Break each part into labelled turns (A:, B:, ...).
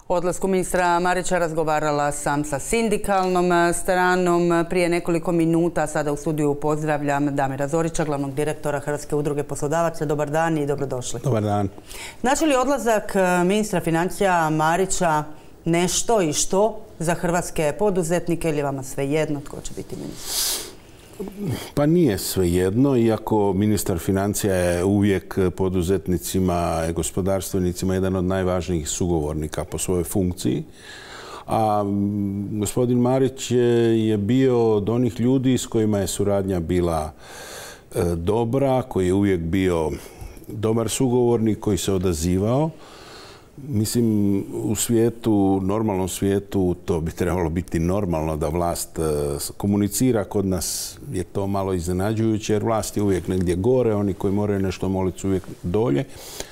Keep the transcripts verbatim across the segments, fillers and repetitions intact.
A: odlasku ministra Marića razgovarala sam sa sindikalnom stranom prije nekoliko minuta. Sada u studiju pozdravljam Damira Zorića, glavnog direktora Hrvatske udruge poslodavaca. Dobar dan i dobrodošli.
B: Dobar dan.
A: Znači li odlazak ministra financija Marića nešto i što za hrvatske poduzetnike ili je vama svejedno tko će biti ministar?
B: Pa nije svejedno, iako ministar financija je uvijek poduzetnicima i gospodarstvenicima jedan od najvažnijih sugovornika po svojoj funkciji. A gospodin Marić je bio od onih ljudi s kojima je suradnja bila dobra, koji je uvijek bio dobar sugovornik, koji se odazivao. Mislim, u svijetu, normalnom svijetu, to bi trebalo biti normalno da vlast komunicira. Kod nas je to malo iznenađujuće, jer vlast je uvijek negdje gore, oni koji moraju nešto moliti su uvijek dolje,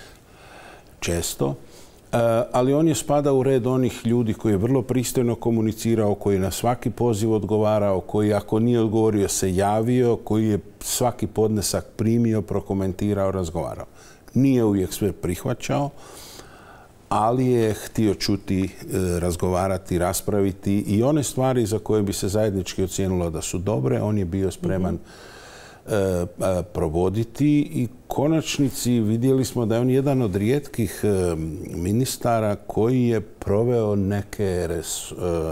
B: često. Ali on je spada u red onih ljudi koji je vrlo pristojno komunicirao, koji je na svaki poziv odgovarao, koji ako nije odgovorio se javio, koji je svaki podnesak primio, prokomentirao, razgovarao. Nije uvijek sve prihvaćao, ali je htio čuti, razgovarati, raspraviti i one stvari za koje bi se zajednički ocijenilo da su dobre, on je bio spreman mm-hmm. provoditi i konačnici vidjeli smo da je on jedan od rijetkih ministara koji je proveo neke res,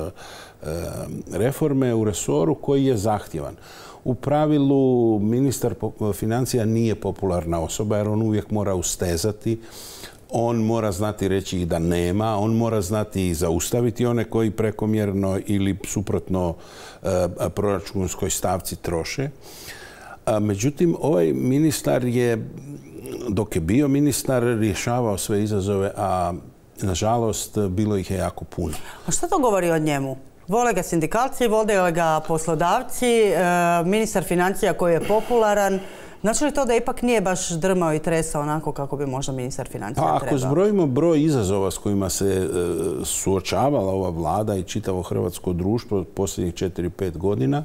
B: reforme u resoru koji je zahtjevan. U pravilu ministar financija nije popularna osoba jer on uvijek mora ustezati. On mora znati reći i da nema, on mora znati i zaustaviti one koji prekomjerno ili suprotno e, proračunskoj stavci troše. A, međutim, ovaj ministar je, dok je bio ministar, rješavao sve izazove, a nažalost bilo ih je jako puno.
A: A što to govori o njemu? Vole ga sindikalci, vole ga poslodavci, e, ministar financija koji je popularan. Znači li to da ipak nije baš drmao i tresao onako kako bi možda ministar financija trebao?
B: Pa ako zbrojimo broj izazova s kojima se e, suočavala ova vlada i čitavo hrvatsko društvo posljednjih četiri pet godina,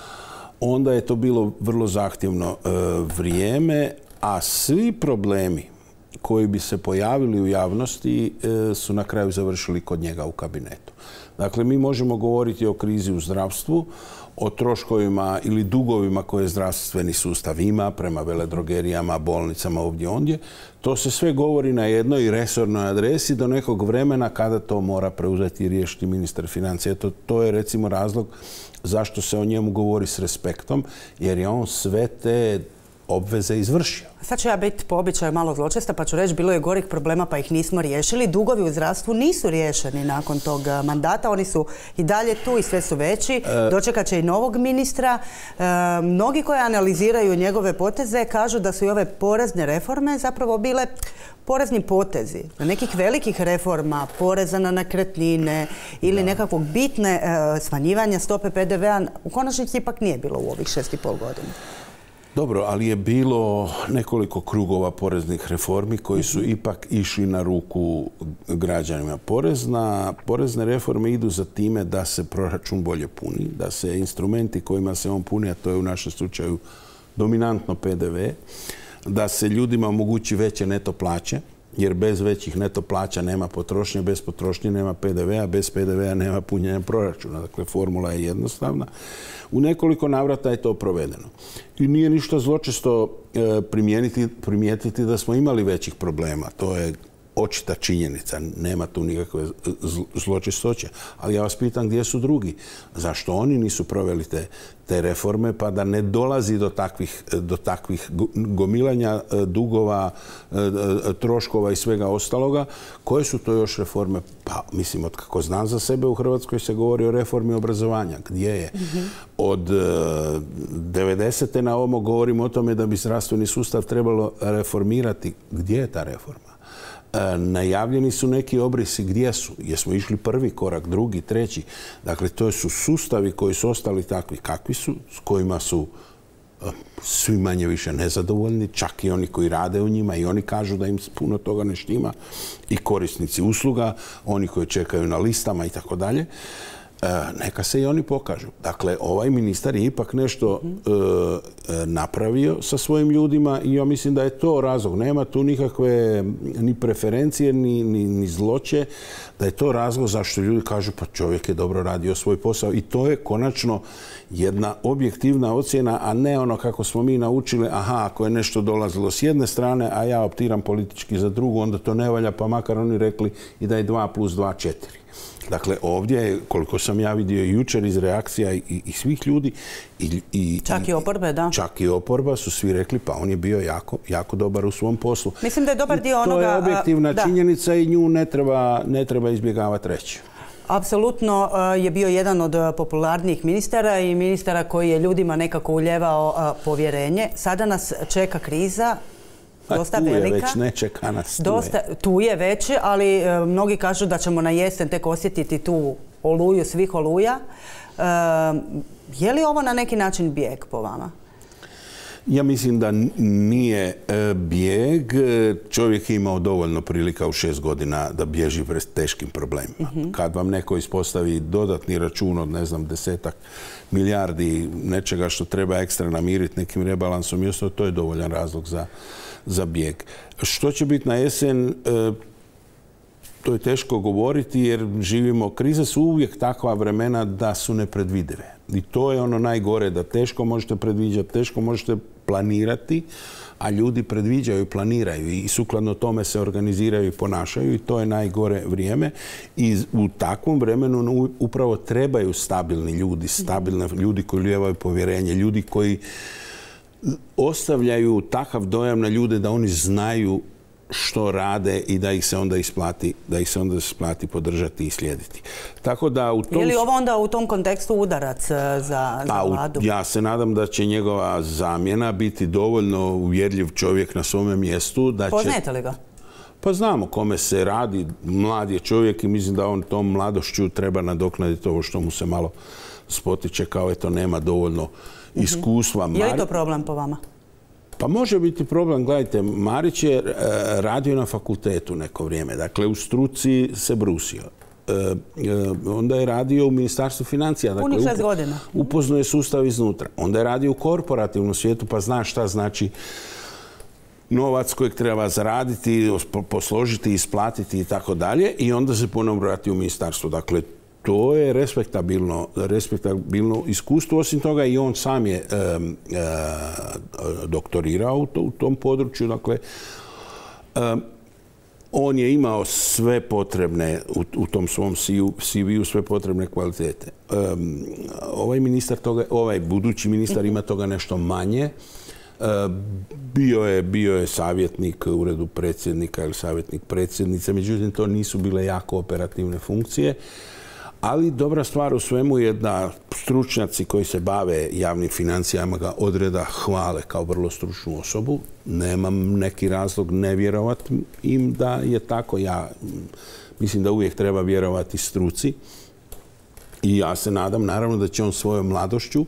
B: onda je to bilo vrlo zahtjevno e, vrijeme, a svi problemi koji bi se pojavili u javnosti e, su na kraju završili kod njega u kabinetu. Dakle, mi možemo govoriti o krizi u zdravstvu, o troškovima ili dugovima koje zdravstveni sustav ima prema veledrogerijama, bolnicama, ovdje ondje. To se sve govori na jednoj resornoj adresi do nekog vremena kada to mora preuzeti i riješiti ministar financija. To, to je recimo razlog zašto se o njemu govori s respektom, jer je on sve te obveze izvršio.
A: Sad ću ja biti po običaju malo zločesta pa ću reći bilo je gorih problema pa ih nismo riješili. Dugovi u zdravstvu nisu riješeni nakon tog mandata. Oni su i dalje tu i sve su veći. Dočekat će i novog ministra. E, mnogi koji analiziraju njegove poteze kažu da su i ove porezne reforme zapravo bile porezni potezi. Na nekih velikih reforma, poreza na nekretnine ili nekakvog bitne e, smanjivanja stope P D V-a u konačnici ipak nije bilo u ovih šest i pol godina.
B: Dobro, ali je bilo nekoliko krugova poreznih reformi koji su ipak išli na ruku građanima. Porezna, porezne reforme idu za time da se proračun bolje puni, da se instrumenti kojima se on puni, a to je u našem slučaju dominantno P D V, da se ljudima omogući veće neto plaće, jer bez većih neto plaća nema potrošnje, bez potrošnje nema P D V-a, bez P D V-a nema punjenja proračuna. Dakle, formula je jednostavna. U nekoliko navrata je to provedeno. I nije ništa zločesto primijeniti, primijetiti da smo imali većih problema. To je očita činjenica. Nema tu nikakve zločestoće. Ali ja vas pitam gdje su drugi. Zašto oni nisu proveli te, te reforme pa da ne dolazi do takvih, do takvih gomilanja dugova, troškova i svega ostaloga? Koje su to još reforme? Pa, mislim, od kako znam za sebe, u Hrvatskoj se govori o reformi obrazovanja. Gdje je? Mm-hmm. Od devedesete na ovamo govorimo o tome da bi zdravstveni sustav trebalo reformirati. Gdje je ta reforma? Najavljeni su neki obrisi, gdje su? Jesmo išli prvi korak, drugi, treći. Dakle, to su sustavi koji su ostali takvi kakvi su, s kojima su svi manje više nezadovoljni, čak i oni koji rade u njima i oni kažu da im puno toga ne štima, i korisnici usluga, oni koji čekaju na listama i tako dalje. neka se i oni pokažu. Dakle, ovaj ministar je ipak nešto e, napravio sa svojim ljudima i ja mislim da je to razlog. Nema tu nikakve ni preferencije, ni, ni, ni zloće, da je to razlog zašto ljudi kažu pa čovjek je dobro radio svoj posao i to je konačno jedna objektivna ocjena, a ne ono kako smo mi naučili, aha, ako je nešto dolazilo s jedne strane, a ja optiram politički za drugu, onda to ne valja, pa makar oni rekli i da je dva plus dva četiri. Dakle, ovdje je, koliko sam ja vidio jučer iz reakcija i, i svih ljudi... I, i,
A: čak i oporbe, da.
B: Čak i oporba su svi rekli, pa on je bio jako, jako dobar u svom poslu.
A: Mislim da je dobar dio onoga...
B: To je objektivna a, činjenica i nju ne treba, ne treba izbjegavati reći.
A: Apsolutno je bio jedan od popularnijih ministara i ministara koji je ljudima nekako uljevao povjerenje. Sada nas čeka kriza. Dosta
B: tu je
A: velika.
B: već, ne čeka nas.
A: Dosta, tu je već, ali e, mnogi kažu da ćemo na jesen tek osjetiti tu oluju svih oluja. E, je li ovo na neki način bijeg po vama?
B: Ja mislim da nije bijeg. Čovjek je imao dovoljno prilika u šest godina da bježi pred teškim problemima. Mm-hmm. Kad vam neko ispostavi dodatni račun od, ne znam, desetak milijardi nečega što treba ekstra namiriti nekim rebalansom, i to je dovoljan razlog za, za bijeg. Što će biti na jesen, to je teško govoriti jer živimo, krize su uvijek takva vremena da su nepredvidive. I to je ono najgore, da teško možete predviđati, teško možete planirati, a ljudi predviđaju i planiraju i sukladno tome se organiziraju i ponašaju i to je najgore vrijeme. I u takvom vremenu upravo trebaju stabilni ljudi, stabilni ljudi koji ulijevaju povjerenje, ljudi koji ostavljaju takav dojam na ljude da oni znaju što rade i da ih se onda isplati, da ih se onda isplati podržati i slijediti. Tako da u tom...
A: Je li ovo onda u tom kontekstu udarac za, za vladu?
B: Ja se nadam da će njegova zamjena biti dovoljno uvjerljiv čovjek na svome mjestu. Da
A: Poznajete li ga?
B: Pa znamo kome se radi. Mlad je čovjek i mislim da on tom mladošću treba nadoknaditi ovo što mu se malo spotiče kao eto nema dovoljno iskustva.
A: Je li to problem po vama?
B: Pa može biti problem, gledajte, Marić je radio na fakultetu neko vrijeme, dakle u struci se brusio. E, onda je radio u Ministarstvu financija. Dakle,
A: punih šest godina.
B: Upoznao je sustav iznutra. Onda je radio u korporativnom svijetu, pa zna šta znači novac kojeg treba zaraditi, posložiti, isplatiti i tako dalje. I onda se ponovno vratio u ministarstvo. Dakle, to je respektabilno, respektabilno iskustvo. Osim toga i on sam je e, e, doktorirao u, to, u tom području. Dakle, e, on je imao sve potrebne u, u tom svom C V-u, sve potrebne kvalitete. E, ovaj ministar toga, ovaj budući ministar ima toga nešto manje. E, bio je, bio je savjetnik u uredu predsjednika ili savjetnik predsjednice, međutim to nisu bile jako operativne funkcije. Ali dobra stvar u svemu je da stručnjaci koji se bave javnim financijama ga odreda hvale kao vrlo stručnu osobu. Nemam neki razlog ne vjerovati im da je tako. Ja mislim da uvijek treba vjerovati struci. I ja se nadam, naravno, da će on svojom mladošću,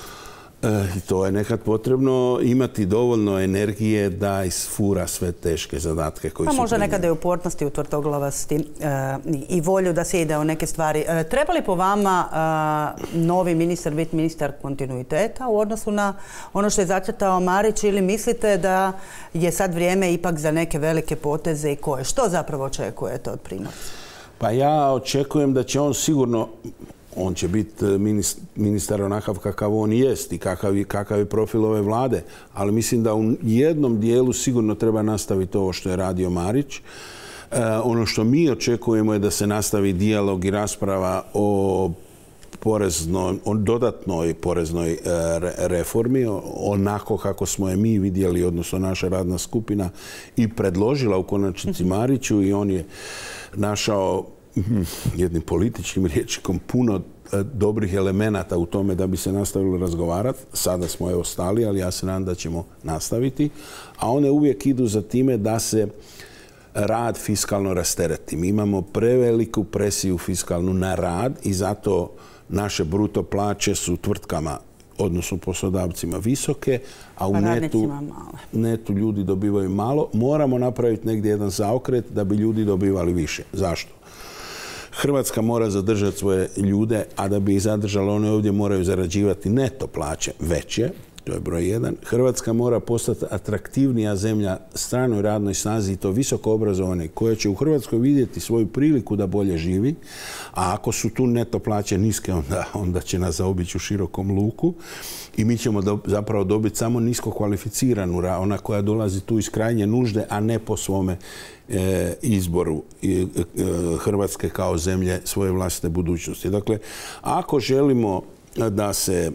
B: i to je nekad potrebno, imati dovoljno energije da isfura sve teške zadatke koji
A: pa
B: su...
A: Pa možda nekada je upornosti, u tvrdoglavosti e, i volju da se ide u neke stvari. E, treba li po vama e, novi ministar biti ministar kontinuiteta u odnosu na ono što je zacrtao Marić ili mislite da je sad vrijeme ipak za neke velike poteze i koje? Što zapravo očekujete od Primorca?
B: Pa ja očekujem da će on sigurno... On će biti ministar onakav kakav on jest i kakav, kakav je profil ove vlade. Ali mislim da u jednom dijelu sigurno treba nastaviti ovo što je radio Marić. E, ono što mi očekujemo je da se nastavi dijalog i rasprava o poreznoj, o dodatnoj poreznoj e, reformi, onako kako smo je mi vidjeli, odnosno naša radna skupina i predložila u konačnici Mariću i on je našao jednim političkim rječnikom puno dobrih elemenata u tome da bi se nastavilo razgovarati. Sada smo evo stali, ali ja se nadam da ćemo nastaviti. A one uvijek idu za time da se rad fiskalno rastereti. Mi imamo preveliku presiju fiskalnu na rad i zato naše bruto plaće su tvrtkama, odnosno poslodavcima, visoke, a u
A: pa
B: netu, netu ljudi dobivaju malo. Moramo napraviti negdje jedan zaokret da bi ljudi dobivali više. Zašto? Hrvatska mora zadržati svoje ljude, a da bi ih zadržala, one ovdje moraju zarađivati neto plaće veće. To je broj jedan. Hrvatska mora postati atraktivnija zemlja stranoj radnoj snazi i to visoko obrazovane, koja će u Hrvatskoj vidjeti svoju priliku da bolje živi, a ako su tu neto plaće niske, onda, onda će nas zaobići u širokom luku i mi ćemo do, zapravo dobiti samo nisko kvalificiranu, ona koja dolazi tu iz krajnje nužde, a ne po svome e, izboru e, e, Hrvatske kao zemlje svoje vlastite budućnosti. Dakle, ako želimo da se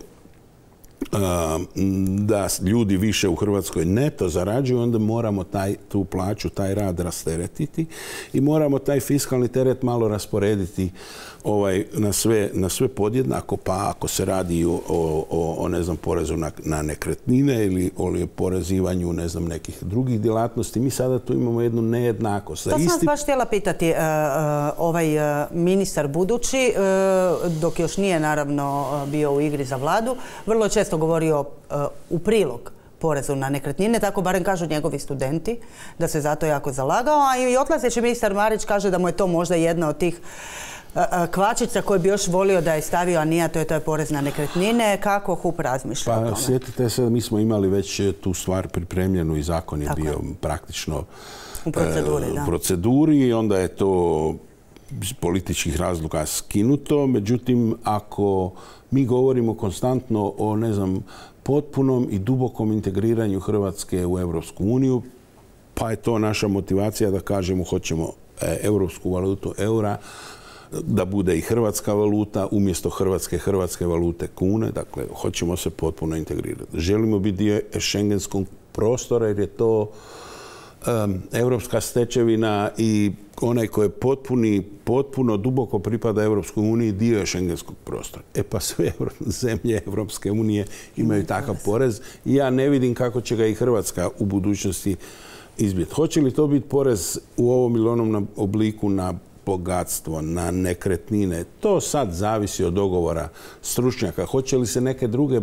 B: da ljudi više u Hrvatskoj neto zarađuju, onda moramo taj, tu plaću, taj rad rasteretiti i moramo taj fiskalni teret malo rasporediti ovaj, na, sve, na sve podjednako, pa ako se radi o, o, o ne znam, porezu na, na nekretnine ili o porezivanju ne znam, nekih drugih djelatnosti. Mi sada tu imamo jednu nejednakost.
A: To sam vas baš htjela pitati. E, ovaj ministar budući, dok još nije naravno bio u igri za vladu, vrlo često govorio u prilog porezu na nekretnine, tako barem kažu njegovi studenti, da se zato jako zalagao, a i odlazeći ministar Marić kaže da mu je to možda jedna od tih kvačica koju bi još volio da je stavio, a nije, to je, to je porez na nekretnine. Kako H U P razmišlja o tome?
B: Pa sjetite se, mi smo imali već tu stvar pripremljenu i zakon je tako bio praktično
A: u proceduri,
B: e,
A: da.
B: proceduri i onda je to iz političkih razloga skinuto. Međutim, ako mi govorimo konstantno o, ne znam, potpunom i dubokom integriranju Hrvatske u Europsku uniju, pa je to naša motivacija da kažemo hoćemo europsku valutu eura, da bude i hrvatska valuta, umjesto hrvatske, hrvatske valute kune. Dakle, hoćemo se potpuno integrirati. Želimo biti dio šengenskog prostora jer je to um, europska stečevina i onaj koji je potpuni, potpuno duboko pripada Europskoj uniji dio je šengenskog prostora. E pa sve zemlje Europske unije imaju takav porez i ja ne vidim kako će ga i Hrvatska u budućnosti izbiti. Hoće li to biti porez u ovom ili onom obliku na bogatstvo, na nekretnine? To sad zavisi od dogovora stručnjaka. Hoće li se neke druge e,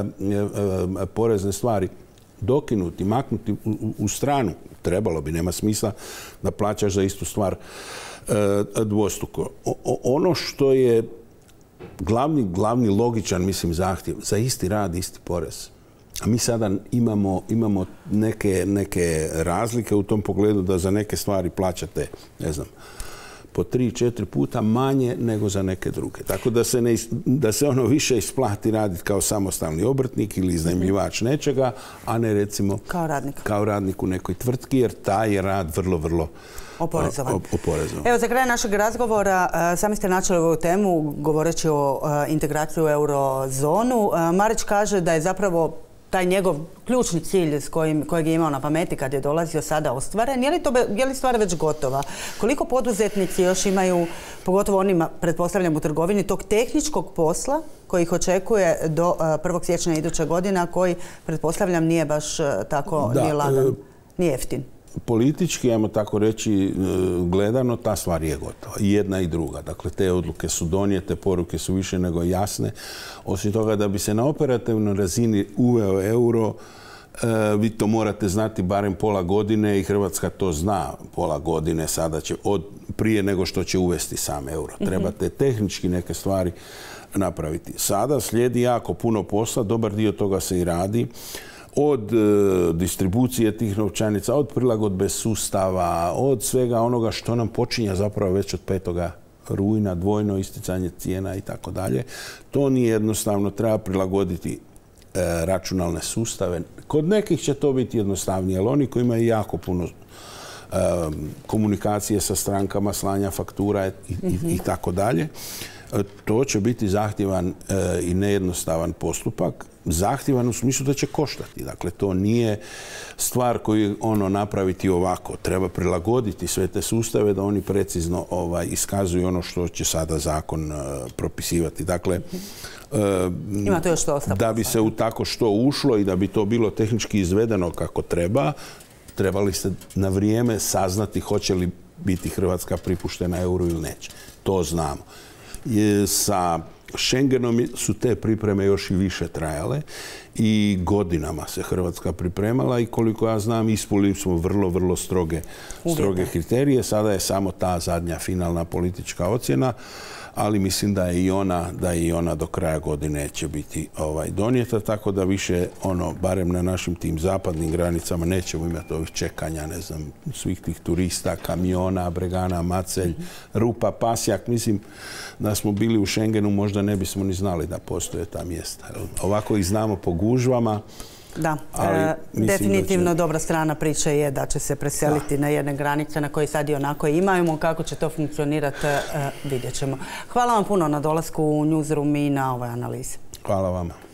B: e, porezne stvari dokinuti, maknuti u, u, u stranu? Trebalo bi, nema smisla da plaćaš za istu stvar e, dvostruko. O, o, ono što je glavni, glavni logičan, mislim, zahtjev, za isti rad, isti porez. A mi sada imamo, imamo neke, neke razlike u tom pogledu da za neke stvari plaćate, ne znam, po tri, četiri puta manje nego za neke druge. Tako da se, ne, da se ono više isplati raditi kao samostalni obrtnik ili iznajmljivač nečega, a ne recimo
A: kao radnik.
B: kao radnik u nekoj tvrtki, jer taj je rad vrlo, vrlo
A: oporezovan.
B: oporezovan.
A: Evo, za kraj našeg razgovora, sami ste načeli ovu temu govoreći o integraciji u eurozonu. Marić kaže da je zapravo taj njegov ključni cilj s kojim, kojeg je imao na pameti kad je dolazio sada ostvaren. Je li, to, je li stvar već gotova? Koliko poduzetnici još imaju, pogotovo onima, pretpostavljam u trgovini, tog tehničkog posla koji ih očekuje do prvog siječnja iduće godine, a koji, pretpostavljam, nije baš tako, da, nije lagan, nije jeftin?
B: Politički, ajmo tako reći, gledano, ta stvar je gotova. I jedna i druga. Dakle, te odluke su donijete, poruke su više nego jasne. Osim toga, da bi se na operativnoj razini uveo euro, vi to morate znati barem pola godine i Hrvatska to zna pola godine sada će, od, prije nego što će uvesti sam euro. Trebate tehnički neke stvari napraviti. Sada slijedi jako puno posla, dobar dio toga se i radi. Od e, distribucije tih novčanica, od prilagodbe sustava, od svega onoga što nam počinje zapravo već od petoga rujna, dvojno isticanje cijena i tako dalje. To nije jednostavno, treba prilagoditi e, računalne sustave. Kod nekih će to biti jednostavnije, ali oni koji imaju jako puno e, komunikacije sa strankama, slanja faktura i, mm-hmm. i, i tako dalje, to će biti zahtjevan e, i nejednostavan postupak. Zahtjevan u smislu da će koštati. Dakle, to nije stvar koju ono napraviti ovako. Treba prilagoditi sve te sustave da oni precizno ovaj, iskazuju ono što će sada zakon uh, propisivati. Dakle, uh,
A: ima to još što ostaje.
B: Da bi se u tako što ušlo i da bi to bilo tehnički izvedeno kako treba, trebali ste na vrijeme saznati hoće li biti Hrvatska pripuštena euru ili neće. To znamo. Je, sa Schengenom su te pripreme još i više trajale i godinama se Hrvatska pripremala i koliko ja znam ispunili smo vrlo, vrlo stroge, stroge kriterije. Sada je samo ta zadnja finalna politička ocjena, ali mislim da je i ona, da je i ona do kraja godine će biti ovaj, donijeta, tako da više, ono, barem na našim tim zapadnim granicama nećemo imati ovih čekanja, ne znam, svih tih turista, kamiona, Bregana, Macelj, mm-hmm. Rupa, Pasjak. Mislim da smo bili u Schengenu, možda ne bismo ni znali da postoje ta mjesta. Ovako ih znamo po gužvama.
A: Da, e, definitivno da će... dobra strana priče je da će se preseliti da. na jedne granice na koje sad i onako imamo. Kako će to funkcionirati, e, vidjet ćemo. Hvala vam puno na dolasku u Newsroom i na ovoj analizi.
B: Hvala vama.